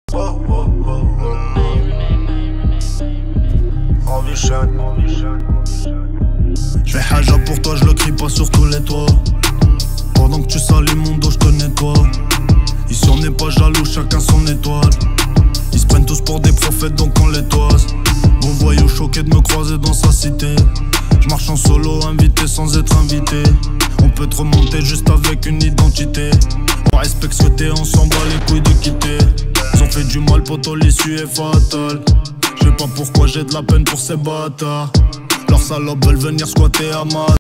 J'fais haja pour toi, je le crie pas sur tous les toits. Pendant que tu salis mon dos, je te nettoie. Ici on n'est pas jaloux, chacun son étoile. Ils se prennent tous pour des prophètes donc on les toise. Bon voyou choqué de me croiser dans sa cité. Je marche en solo, invité sans être invité. On peut te remonter juste avec une identité. On respecte ce que t'es, on s'en bat les couilles de quitter. Ils ont fait du mal, poto, l'issue est fatale. Je sais pas pourquoi j'ai de la peine pour ces bâtards. Leurs salopes veulent venir squatter à ma